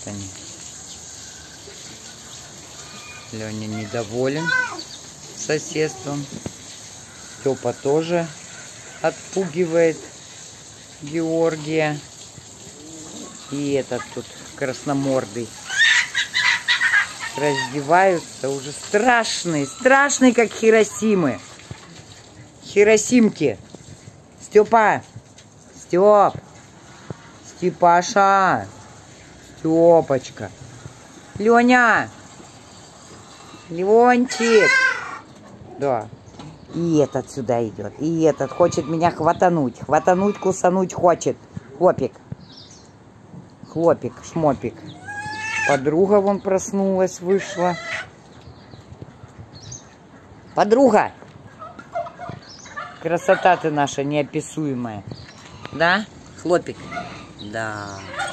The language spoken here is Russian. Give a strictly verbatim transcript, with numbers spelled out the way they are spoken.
они. Леня недоволен соседством. Степа тоже отпугивает Георгия. И этот тут красномордый. Раздеваются уже страшные, страшные, как Хиросимы. Хиросимки. Степа. Степ. Степаша. Степочка. Леня. Леончик. Да. И этот сюда идет. И этот хочет меня хватануть. Хватануть, кусануть хочет. Хлопик. Хлопик, шмопик. Подруга вон проснулась, вышла. Подруга! Красота ты наша неописуемая. Да? Хлопик? Да.